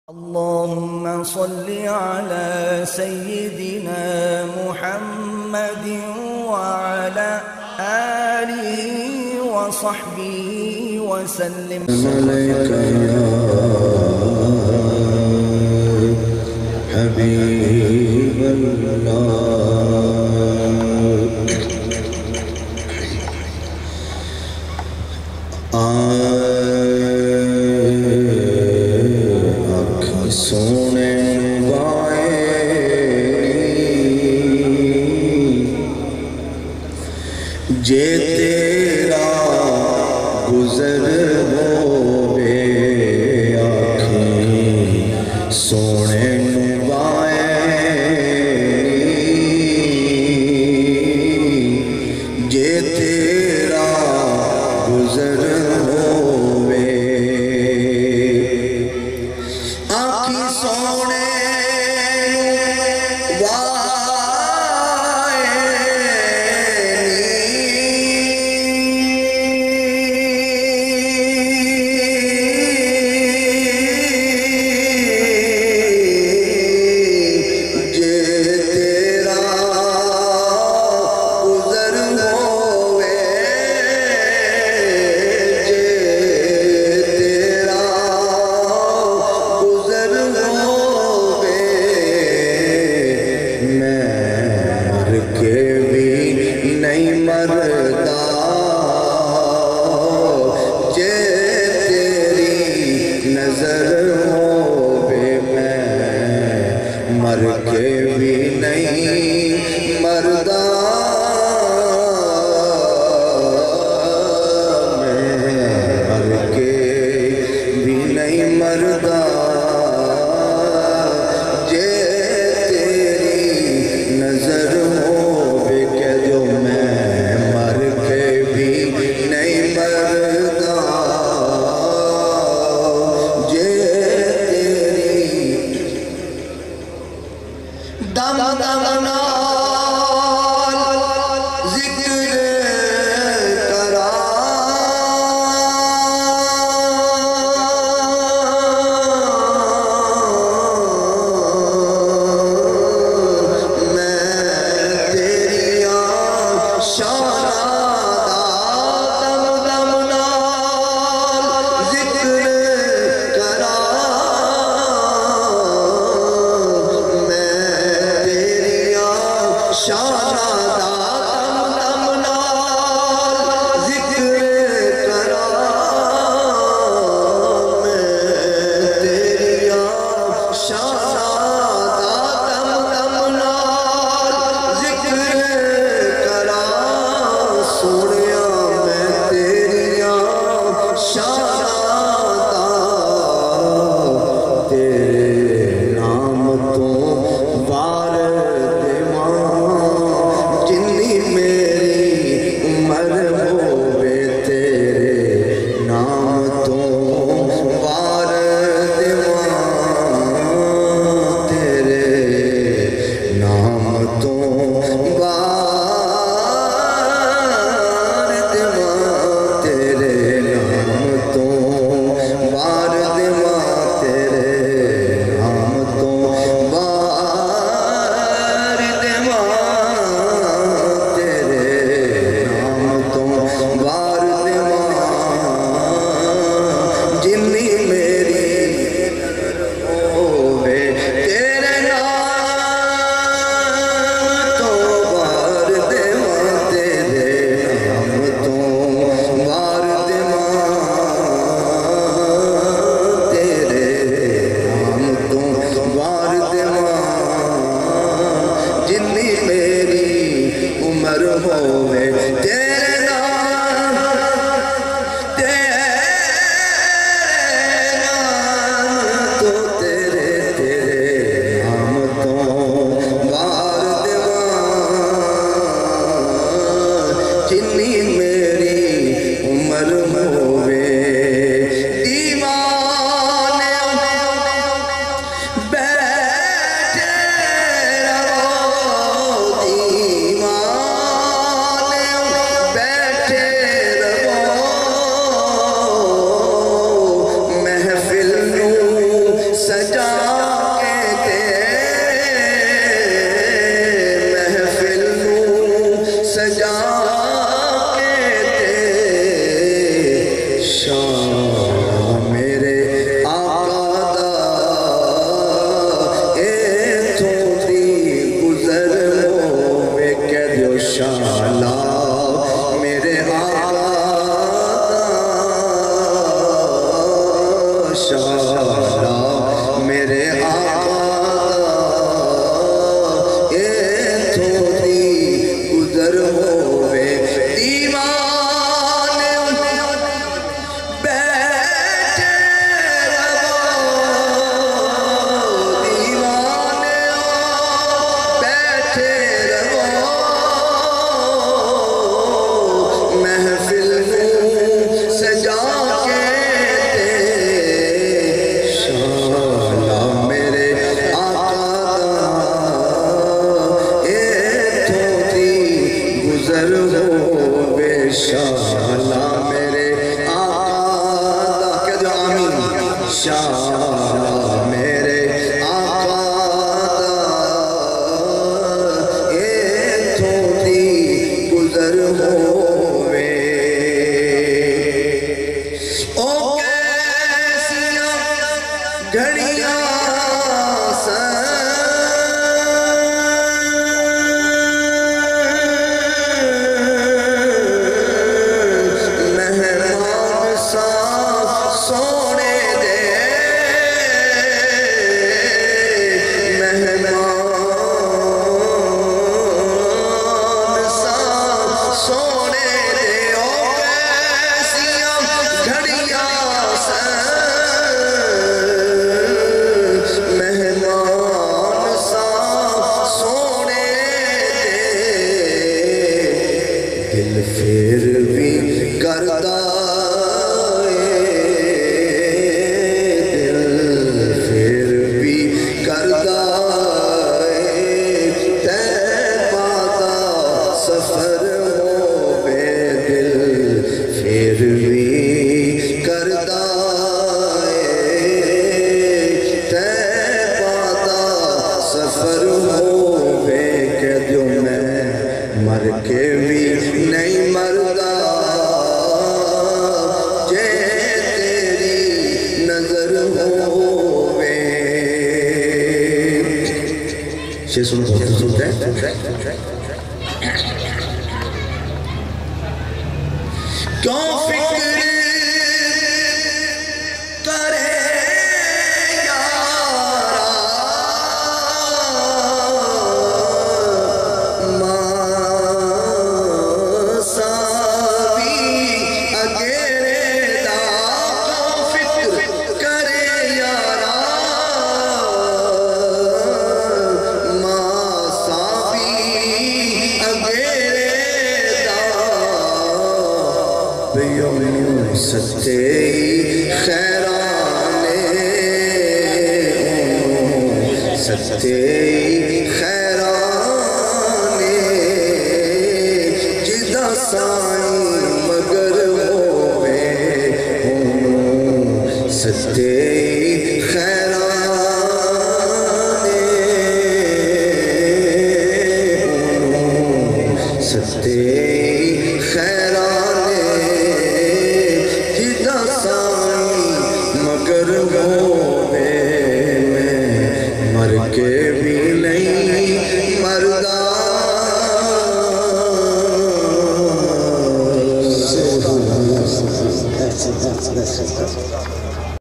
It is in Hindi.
अल्लाहुम्मा सल्लि अला सय्यिदिना मुहम्मदिन व अला आलिहि व सहबिहि व सल्लिम। अलैका या हबीबल्लाह। सोने जे तेरा गुजर होवे आँखें सोने जे तेरा गुजर होवे आँखी सोने सजा के ते महफिल नूं सजा के ते शाह मेरे आका दा इथों दी गुजर होवे कह दियो शाला मेरे आका शाला मेरे आका इथों दी गुजर होवे दीवाने बैठे रहो दीवाने बैठे रहो महफिल नूं सजा के ते शाला मेरे आका दा इथों दी गुजर होवे शाला मेरे आका दा कह दो आमीन शाला मेरे आका दा इथों दी गुजर होवे ओ कैसियां घड़ियां मेहमान सा सोने दे मेहमान सा सोने दे ओ कैसियां घड़ियां मेहमान सा सोने दे दिल फिर भी करदा दिल फिर भी करदा तैबा दा सफर होवे दिल फिर भी करदा तैबा दा सफर होवे कह दियो मैं मर के भी नहीं मरदा जे तेरी नजर होवे शेर सुनते हैं क्यों फिक्र करे यारा मासावी अगेरे दा क्यों फिक्र करे यारा मासावी अगेरे दा सच्चे खैराने सच्चे खैराने जिदा साईं मगर होवे सच्चे खैराने सच्चे खैराने जिदा साईं मगर होवे मैं मर के भी नहीं मरदा